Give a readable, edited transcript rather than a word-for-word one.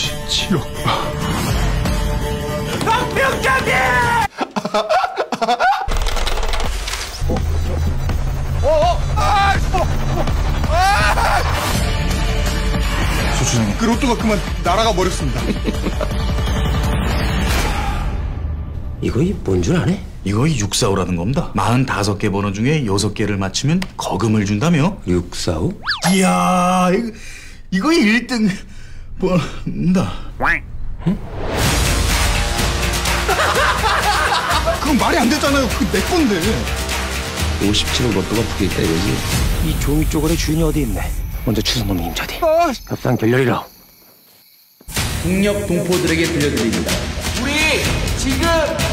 57억. 박병장님! 소주장님, 그 로또가 그만 날아가 버렸습니다. 이거 뭔 줄 아네? 이거 645라는 겁니다. 45개 번호 중에 6개를 맞추면 거금을 준다며? 645? 이야, 이거 1등 번호다. 응? 그건 말이 안 되잖아요. 그거 내 건데. 57억 로또가 붙어있다 이거지? 이 종이 쪼가리 주인이 어디 있네. 먼저 추성놈 임자디. 협상 결렬이라. 북녘 동포들에게 들려드립니다. 우리 지금